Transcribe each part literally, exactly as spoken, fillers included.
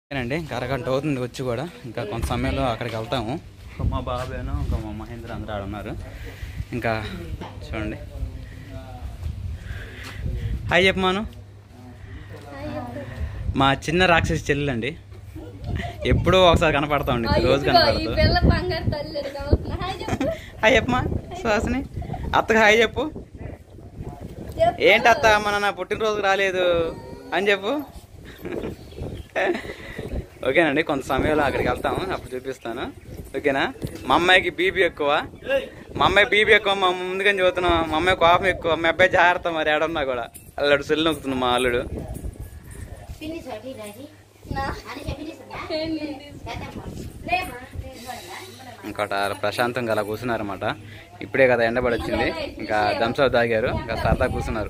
అండి ఇంకా అరగంట అవుతుంది వచ్చి కూడా ఇంకా కొంత సమయంలో అక్కడికి వెళ్తాము. మా బాబాను ఇంకా మా మహేంద్ర అందరూ ఆడ ఉన్నారు. ఇంకా చూడండి హాయ్ చెప్పమాను. మా చిన్న రాక్షసి చెల్లెలండి, ఎప్పుడో ఒకసారి కనపడతా ఉండి రోజు కనపడతావు. హాయ్ చెప్పమా సుహాసిని, అత్తగా హాయ్ చెప్పు. ఏంటి అత్త మన నా పుట్టినరోజుకు రాలేదు అని చెప్పు. ఓకేనండి కొంత సమయంలో అక్కడికి వెళ్తాము, అప్పుడు చూపిస్తాను. ఓకేనా. మా అమ్మాయికి బీపీ ఎక్కువ, మా అమ్మాయి బీపీ ఎక్కువ, మా ముందుకని చూస్తున్నాం. మా అమ్మాయి కోపం ఎక్కువ, మా అబ్బాయి జాగ్రత్త మరి ఏడన్నా కూడా. అల్లుడు సెల్ నొక్కుతున్నాం మా అల్లుడు. ఇంకోట ప్రశాంతంగా అలా కూర్చున్నారన్నమాట. ఇప్పుడే కదా ఎండబడి వచ్చింది, ఇంకా థమ్స్అప్ తాగారు, ఇంకా సరదా కూర్చున్నారు.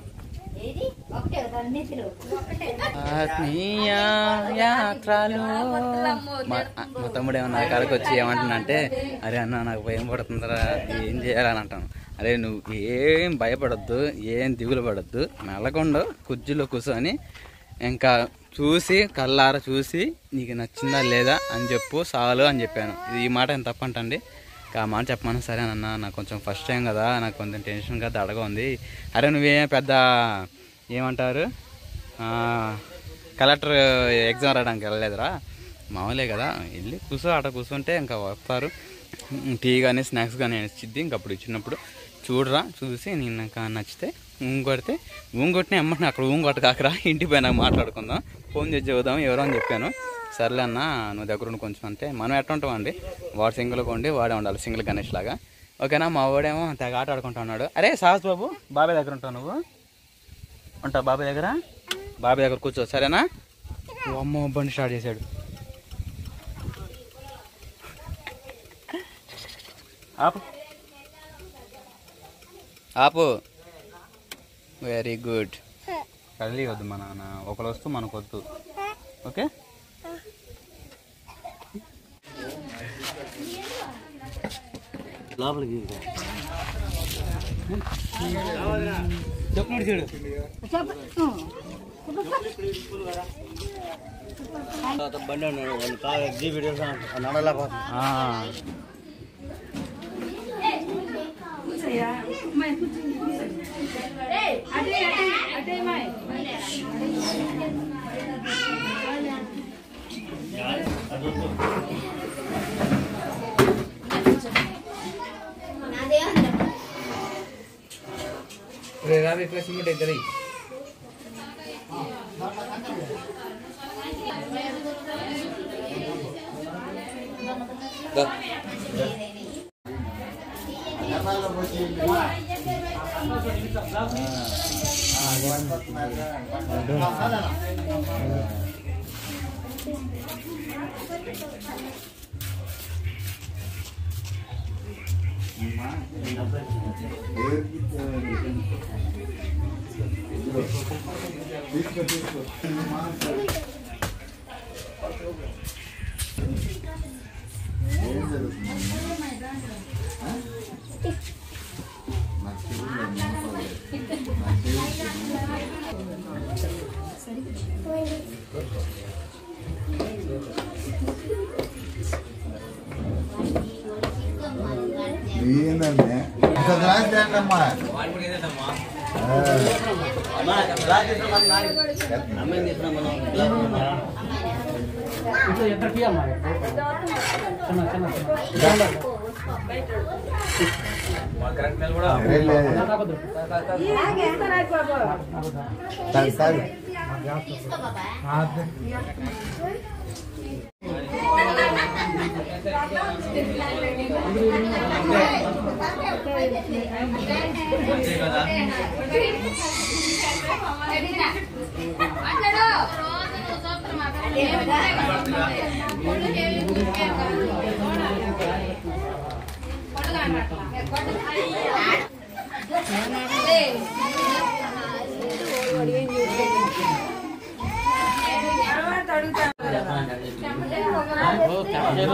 మా తమ్ముడు ఏమన్నా కాడికి వచ్చి ఏమంటున్నా అరే అన్న నాకు భయం పడుతుందరా ఏం చేయాలని అంటాను. అరే నువ్వు ఏం భయపడద్దు, ఏం దిగులు పడద్దు, మెల్లకుండా కుర్చీలో కూర్చొని ఇంకా చూసి కళ్ళార చూసి నీకు నచ్చిందా లేదా అని చెప్పు చాలు అని చెప్పాను. ఇది ఈ మాట ఏం తప్పంటండి. ఆ మాట చెప్పమని సరేనన్నా నాకు కొంచెం ఫస్ట్ టైం కదా, నాకు కొంచెం టెన్షన్ కదా అడగా ఉంది. అరే నువ్వేం పెద్ద ఏమంటారు కలెక్టర్ ఎగ్జామ్ రాయడానికి వెళ్ళలేదురా, మామూలే కదా, వెళ్ళి కూర్చో అట కూర్చుంటే ఇంకా వస్తారు. టీ కానీ స్నాక్స్ కానీ ఇచ్చిద్ది. ఇంక అప్పుడు ఇచ్చినప్పుడు చూడరా చూసి నేను నాకు నచ్చితే ఊంగొడితే ఊంగొట్టిన అమ్మ అక్కడ ఊంగొట్ట కాకరా ఇంటికి పోయినా మాట్లాడుకుందాం, ఫోన్ చేసి చూద్దాం ఎవరో అని చెప్పాను. సర్లే అన్న నువ్వు దగ్గర ఉండి కొంచెం అంటే మనం ఎట్లా ఉంటాం అండి, వాడు సింగిల్గా ఉండి వాడే ఉండాలి సింగిల్ గణేష్ లాగా. ఓకేనా. మా వాడేమో తెగ ఆట ఆడుకుంటా ఉన్నాడు. అరే సాహస్ బాబు బాబాయ్ దగ్గర ఉంటావు నువ్వు, ఉంటావు బాబాయ్ దగ్గర, బాబాయ్ దగ్గర కూర్చో సరేనా. అమ్మ బండి స్టార్ట్ చేశాడు. ఆపు ఆపు వెరీ గుడ్. కదిలి వద్దు మా నాన్న, ఒకరు వస్తూ మనకు వద్దు. ఓకే. లోపలికి చెప్పు చూడు. బండి నడలేకపోతుంది. రాబీ ఇట్లా సిమెంట్ ఇద్దరు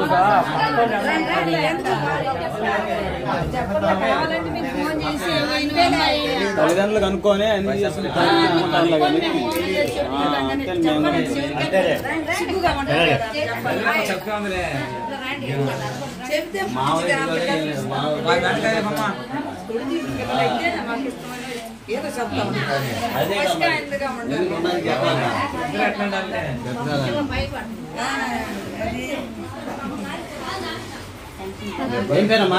చెప్పండి కావాలంటే మీరు ఫోన్ చేసి తల్లిదండ్రులు కనుక్కొని అన్ని ఏం పేరమ్మా?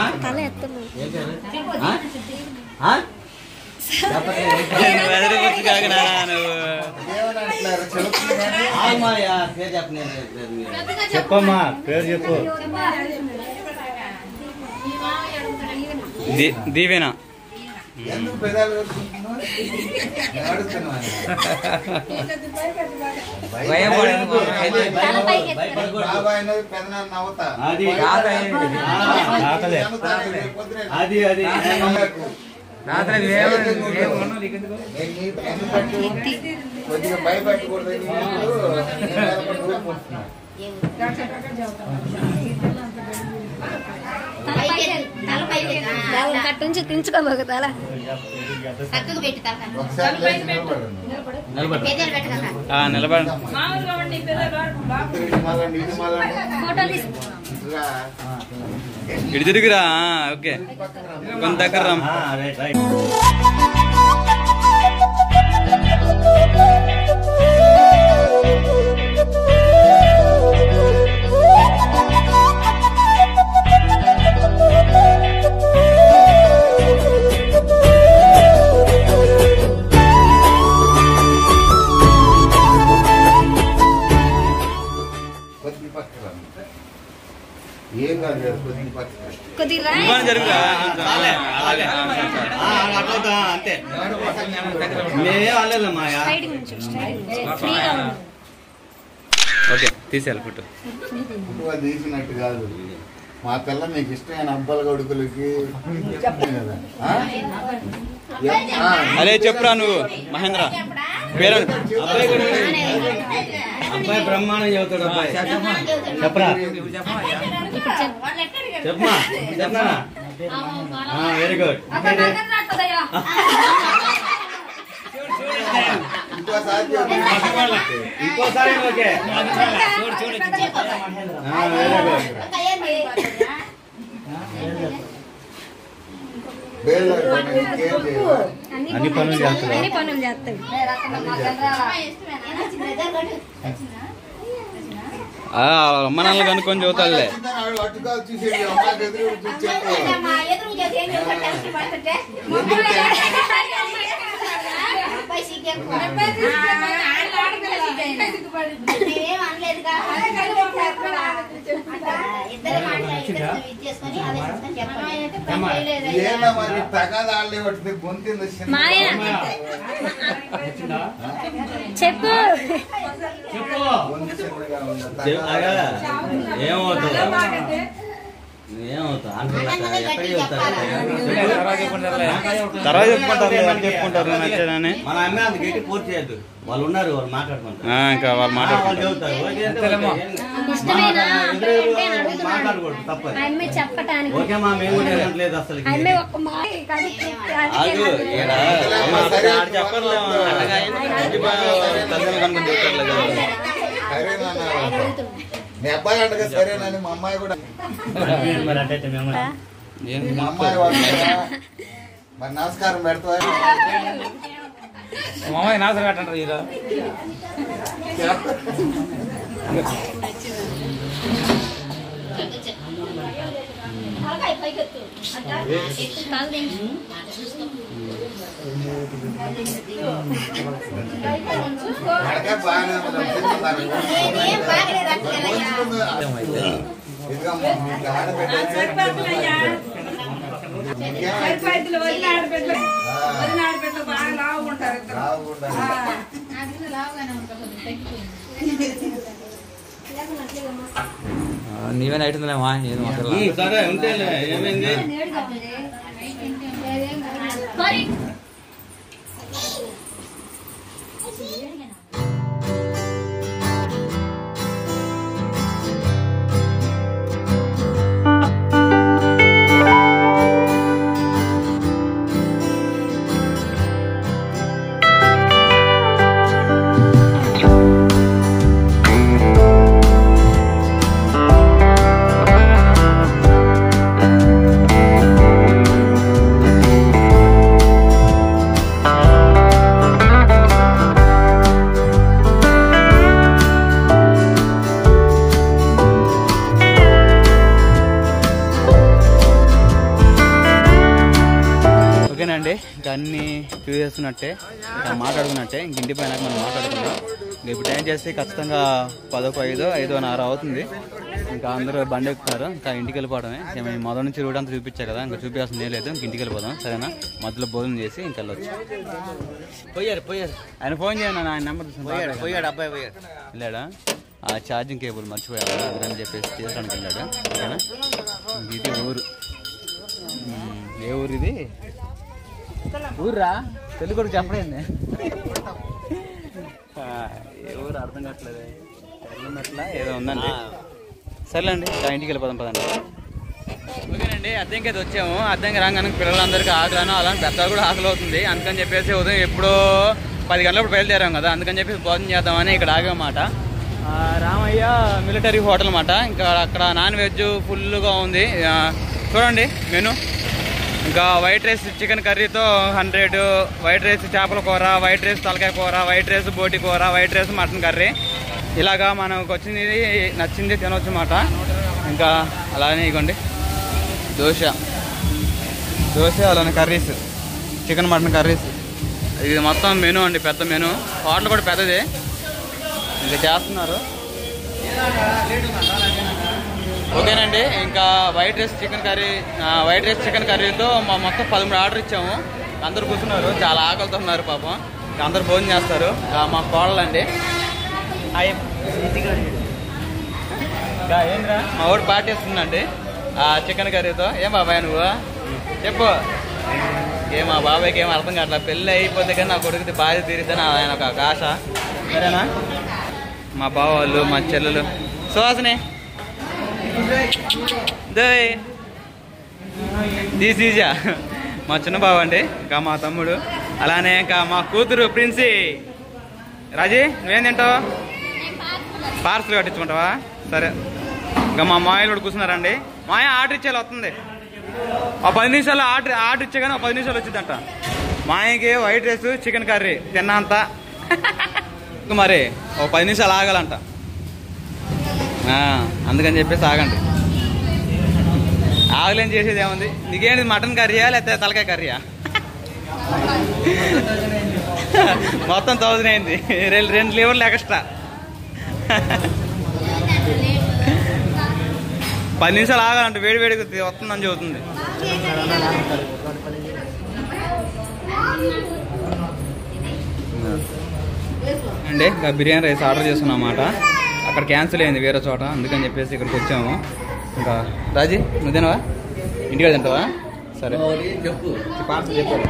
చెప్పమ్మా పేరు చెప్పు. దీవేనా అది అది కొద్దిగా భయపెట్టకూడదు. కట్టుంచి తించుకోబోక తల నిలబడి ఇటు తిరుగురా. ఓకే కొంత దగ్గర జరుగురా. అంతే ఓకే తీసేయాలి ఫోటో. తీసినట్టు కాదు మా పిల్ల మీకు ఇష్టమైన అబ్బాల కొడుకులకి కదా. అరే చెప్పురా నువ్వు మహేంద్ర పేరు. అబ్బాయి బ్రహ్మాండం చదువుతాడు. అబ్బాయి చెప్పరా చెప్పమా చెప్పనా. Very good. ఇంకోసారి ఓకే అన్ని పనులు చేస్తాయి. అన్ని పనులు చేస్తాయి. అమ్మ నాన్నలు కనుక్కొని చదువుతాడులే. చెప్పు ఏమవుతుంది తర్వాత చెప్పుకుంటారు అని చెప్పుకుంటారు నచ్చేదని. మన అమ్మాయి అంత గట్టి పూర్తి చేయద్దు. వాళ్ళు ఉన్నారు, వాళ్ళు మాట్లాడుకుంటారు. ఇంకా వాళ్ళు మాట్లాడుకుంటారు. మాట్లాడకూడదు తప్పదు. చెప్పటానికి ఓకే మా మేము లేదు అసలు చెప్పలేము. మీ అబ్బాయి అంటగా సరేనని మా అమ్మాయి కూడా మా అమ్మాయి మరి నమస్కారం పెడతా. మామయ్య నాసరం పెట్టంటారు ఈరోజు. నీవే అవుతుందిలేమా సరే ఉంటే ఏమైంది. అన్నీ చూసేస్తున్నట్టే ఇంకా మాట్లాడుకున్నట్టే ఇంక ఇంటి పైన మనం మాట్లాడుకున్నాం. ఇప్పుడు టైం చేస్తే ఖచ్చితంగా పదొక ఐదో ఐదో నార అవుతుంది. ఇంకా అందరూ బండి ఎక్కుతారు. ఇంకా ఇంటికి వెళ్ళిపోవడమే. మేము మొదటి నుంచి రోడ్ అంతా చూపించా కదా, ఇంకా చూపించాల్సింది ఏం లేదు. ఇంక ఇంటికి వెళ్ళిపోదాం సరేనా. మధ్యలో భోజనం చేసి ఇంక వెళ్ళొచ్చు. పోయారు పోయారు ఆయన ఫోన్ చేయండి, ఆయన నెంబర్ పోయాడు పోయాడు అబ్బాయి పోయాడు. వెళ్ళాడా? ఆ ఛార్జింగ్ కేబుల్ మర్చిపోయాడు అందుకని చెప్పేసి తీసుకోవడానికి వెళ్ళాడు. ఓకేనా. ఇది ఊరు. ఏ ఊరు ఇది? ఊర్రా తెలుగు కూడా చెప్పలేదు. ఏ ఊరు అర్థం కావట్లేదు. ఎట్లా ఏదో ఉందండి. సర్లేండి ఇంటికి వెళ్ళిపోదాం పదండి. ఓకేనండి. అద్దెంకి అయితే వచ్చాము. అద్దెంకి రాగానే పిల్లలందరికీ ఆకలిను అలానే పెద్దలు కూడా ఆకలి అవుతుంది. అందుకని చెప్పేసి ఉదయం ఎప్పుడో పది గంటలప్పుడు బయలుదేరాం కదా, అందుకని చెప్పేసి భోజనం చేద్దామని ఇక్కడ ఆగామాట. రామయ్య మిలిటరీ హోటల్ అన్నమాట. ఇంకా అక్కడ నాన్ వెజ్ ఫుల్గా ఉంది. చూడండి మెను. ఇంకా వైట్ రైస్ చికెన్ కర్రీతో హండ్రెడ్, వైట్ రైస్ చేపల కూర, వైట్ రైస్ తలకాయ కూర, వైట్ రైస్ బోటి కూర, వైట్ రైస్ మటన్ కర్రీ, ఇలాగా మనకు వచ్చింది నచ్చింది తినవచ్చు అన్నమాట. ఇంకా అలానే ఇగోండి దోశ దోశ అలానే కర్రీస్, చికెన్ మటన్ కర్రీస్. ఇది మొత్తం మెను అండి, పెద్ద మెను. హోటల్ కూడా పెద్దది. ఇంకా చేస్తున్నారు. ఓకేనండి. ఇంకా white rice chicken curry, white rice chicken కర్రీతో మా మొత్తం పదమూడు ఆర్డర్ ఇచ్చాము. అందరు కూర్చున్నారు, చాలా ఆకలితో ఉన్నారు పాపం. అందరు భోజనం చేస్తారు. మా కోడలండి. ఏంద్రా మా వాడు పార్టీ ఇస్తుందండి ఆ చికెన్ కర్రీతో. ఏం బాబాయ్ నువ్వు చెప్పు. ఏ మా బాబాయ్కి ఏం అర్థం కావట్లేదు. పెళ్ళి అయిపోతే కానీ నా కొడుకుది బాధ్యత తీరిద్దని ఆయన ఒక ఆశ. సరేనా. మా బావ వాళ్ళు, మా చెల్లెలు సుహాసిని దీసీజా మా చిన్న బావ అండి. ఇంకా మా తమ్ముడు, అలానే ఇంకా మా కూతురు ప్రిన్సీ. రాజీ నువ్వేం తింటావు? పార్సల్ కట్టించుకుంటావా? సరే. ఇంకా మా మాయలు కూడా కూర్చున్నారండి. మాయ ఆర్డర్ ఇచ్చేలా వస్తుంది. ఒక పది నిమిషాలు ఆర్డర్ ఆర్డర్ ఇచ్చే కానీ ఒక పది నిమిషాలు వచ్చిందంట. మాయకి వైట్ రైస్ చికెన్ కర్రీ తిన్నంత. మరి ఒక పది నిమిషాలు ఆగాలంట. అందుకని చెప్పేసి ఆగండి. ఆగలేని చేసేది ఏముంది. నీకేంటి మటన్ కర్రీయా లేకపోతే తలకాయ కర్రీయా? మొత్తం థౌజండ్ అయింది. రెండు రెండు లీవర్లు ఎక్స్ట్రా. పది నిమిషాలు ఆగాలంటే వేడి వేడిగా వస్తుందని చెబుతుంది. అండి ఇంకా బిర్యానీ రైస్ ఆర్డర్ చేసుకున్నాం అన్నమాట. అక్కడ క్యాన్సిల్ అయింది వేరే చోట, అందుకని చెప్పేసి ఇక్కడికి వచ్చాము. ఇంకా రాజీ నువ్వు తినవా? ఇంటికి తింటావా? సరే చెప్పు. చెప్పాలి.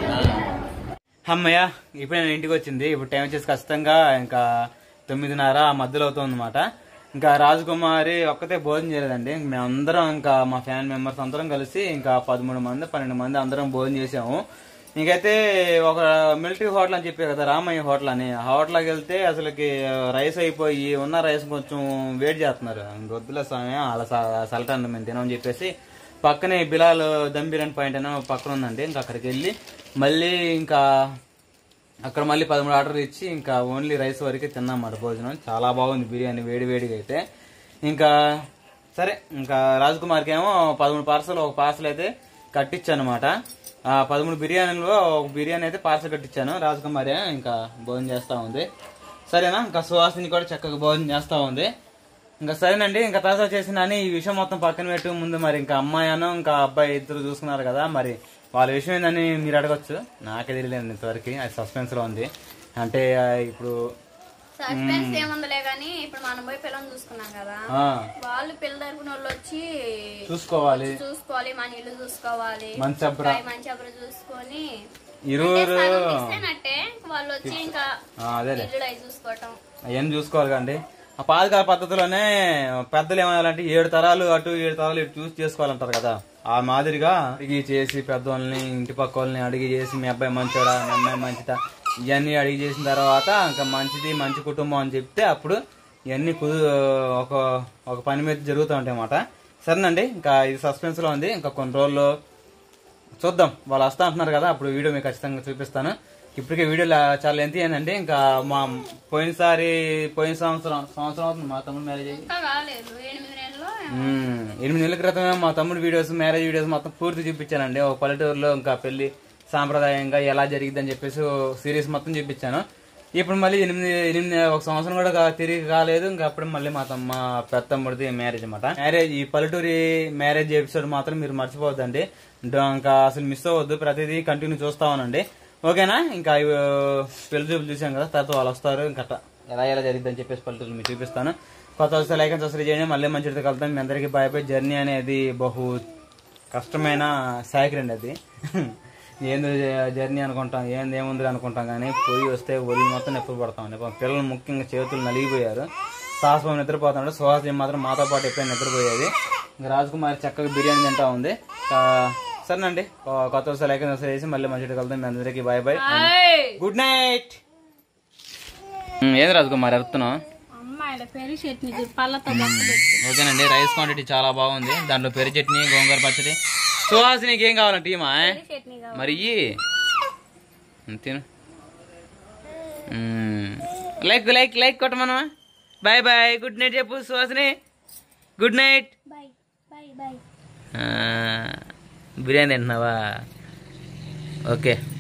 అమ్మయ్య ఇప్పుడు నేను ఇంటికి వచ్చింది. ఇప్పుడు టైం వచ్చేసి ఖచ్చితంగా ఇంకా తొమ్మిదిన్నర ఆ మధ్యలో అవుతుంది అన్నమాట. ఇంకా రాజకుమారి ఒక్కతే భోజనం చేయలేదండి. మేమందరం ఇంకా మా ఫ్యామిలీ మెంబర్స్ అందరం కలిసి ఇంకా పదమూడు మంది పన్నెండు మంది అందరం భోజనం చేసాము. ఇంకైతే ఒక మిలిటరీ హోటల్ అని చెప్పారు కదా, రామయ్య హోటల్ అని. ఆ హోటల్కి వెళ్తే అసలుకి రైస్ అయిపోయి ఉన్న రైస్ కొంచెం వేడి చేస్తున్నారు. వద్దుల సమయం అలా సలటాన్ని మేము తినమని చెప్పేసి పక్కనే బిలాల్ దమ్ బిర్యానీ పాయింట్ అని పక్కన ఉందండి. ఇంకా అక్కడికి వెళ్ళి మళ్ళీ ఇంకా అక్కడ మళ్ళీ పదమూడు ఆర్డర్ ఇచ్చి ఇంకా ఓన్లీ రైస్ వరకే తిన్నామాట భోజనం. చాలా బాగుంది బిర్యానీ వేడి వేడిగా అయితే. ఇంకా సరే ఇంకా రాజకుమార్కి ఏమో పదమూడు పార్సల్ ఒక పార్సల్ అయితే కట్టించాను అనమాట. ఆ పదమూడు బిర్యానీలో ఒక బిర్యానీ అయితే పార్సల్ కట్టించాను. రాజకుమారి ఇంకా భోజనం చేస్తూ ఉంది. సరేనా. ఇంకా సుహాసిని కూడా చక్కగా భోజనం చేస్తూ ఉంది. ఇంకా సరేనండి. ఇంకా తాజా చేసిన ఈ విషయం మొత్తం పక్కన పెట్టు ముందు మరి ఇంకా అమ్మాయిను ఇంకా అబ్బాయి ఇద్దరు చూసుకున్నారు కదా, మరి వాళ్ళ విషయం ఏందని మీరు అడగచ్చు. నాకే తెలియలేదు ఇంతవరకు. అది సస్పెన్స్ లో ఉంది. అంటే ఇప్పుడు సస్పెన్స్ ఏముందలే కానీ ఇప్పుడు మనం పోయి పిల్లలు చూసుకున్నాం కదా, వాళ్ళు పిల్ల తరపున వాళ్ళు వచ్చి చూసుకోవాలి చూసుకోవాలి మన ఇల్లు చూసుకోవాలి, మంచి మంచి అబ్ర చూసుకొని ఇరువురు వాళ్ళు వచ్చి ఇంకా ఇల్లు అవి చూసుకోవటం అవన్నీ చూసుకోవాలి కండి. ఆ పాతకాల పద్ధతిలోనే పెద్దలు ఏమనాలంటే ఏడు తరాలు అటు ఏడు తరాలు ఇటు చూసి చేసుకోవాలంటారు కదా, ఆ మాదిరిగా అడిగి చేసి పెద్దోళ్ళని ఇంటి పక్క వాళ్ళని అడిగి చేసి మీ అబ్బాయి మంచోడా మీ అమ్మాయి మంచిదా ఇవన్నీ అడిగి చేసిన తర్వాత ఇంకా మంచిది మంచి కుటుంబం అని చెప్తే అప్పుడు ఇవన్నీ కుదు ఒక ఒక పని మీద జరుగుతూ ఉంటాయి అన్నమాట. సరేనండి. ఇంకా ఇది సస్పెన్స్ లో ఉంది. ఇంకా కొన్ని రోజుల్లో చూద్దాం. వాళ్ళు వస్తా అంటున్నారు కదా, అప్పుడు వీడియో మీకు ఖచ్చితంగా చూపిస్తాను. ఇప్పటికే వీడియోలో చాలా ఎంత ఏంటంటే ఇంకా మా పోయినసారి పోయిన సంవత్సరం సంవత్సరం అవుతుంది మా తమ్ముడు మ్యారేజ్ అయ్యి ఎనిమిది నెలల క్రితమే మా తమ్ముడు వీడియోస్ మ్యారేజ్ వీడియోస్ మొత్తం పూర్తి చూపించానండి. ఒక పల్లెటూరులో ఇంకా పెళ్లి సాంప్రదాయంగా ఎలా జరిగిద్దని చెప్పేసి సిరీస్ మొత్తం చూపించాను. ఇప్పుడు మళ్ళీ ఎనిమిది ఎనిమిది ఒక సంవత్సరం కూడా కా- తిరిగి కాలేదు. ఇంకా అప్పుడు మళ్ళీ మా తమ్మ పెద్దమ్మడిది మ్యారేజ్ అన్నమాట. మ్యారేజ్ ఈ పల్లెటూరి మ్యారేజ్ ఎపిసోడ్ మాత్రం మీరు మర్చిపోవద్దండి. ఇంకా అసలు మిస్ అవ్వద్దు, ప్రతిదీ కంటిన్యూ చూస్తా ఉనండి. ఓకేనా? ఇంకా ఇవి పెళ్లి చూపులు చూసాం కదా, తర్వాత వాళ్ళు వస్తారు. ఇంకా ఎలా ఎలా జరిగిద్దని చెప్పేసి పల్లెటూరు మీకు చూపిస్తాను. కొత్త వస్తే లైక్ అండ్ సబ్స్క్రైబ్ చేయండి. మళ్ళీ మంచితో కలుద్దాం. మీ అందరికీ బాయ్ బాయ్. జర్నీ అనేది బహు కష్టమైన సాయకరి అండి అది. ఏంది జర్నీ అనుకుంటాం, ఏంది ఏముంది అనుకుంటాం, కానీ పోయి వస్తే ఒళ్ళు మొత్తం నొప్పులు పడతామండి. పిల్లలు ముఖ్యంగా చేతులు నలిగిపోయారు. సాహసం నిద్రపోతున్నాడు. సుహాసిని మాత్రం మాతో పాటు ఎప్పుడైనా నిద్రపోయేది. ఇంకా రాజకుమారి చక్కగా బిర్యానీ తింటా ఉంది. సరేనండి, కొత్త వస్తే లైక్ అండ్ సబ్స్క్రైబ్ చేసి మళ్ళీ మంచిగా కలుద్దాం. మీ అందరికీ బాయ్ బాయ్, గుడ్ నైట్. ఏది రాజకుమారి అరుతున్నావు? ఓకేనండి, రైస్ క్వాంటిటీ చాలా బాగుంది. దాంట్లో పెరి చట్నీ, గోంగూర పచ్చడి. సుహాసినికి ఏం కావాలంటే ఈమా మరి తిను. లైక్ లైక్ లైక్ కొట్టమనమా. బాయ్ బాయ్, గుడ్ నైట్ చెప్పు సుహాసిని. Good night. బిర్యానీ తింటున్నావా? ఓకే.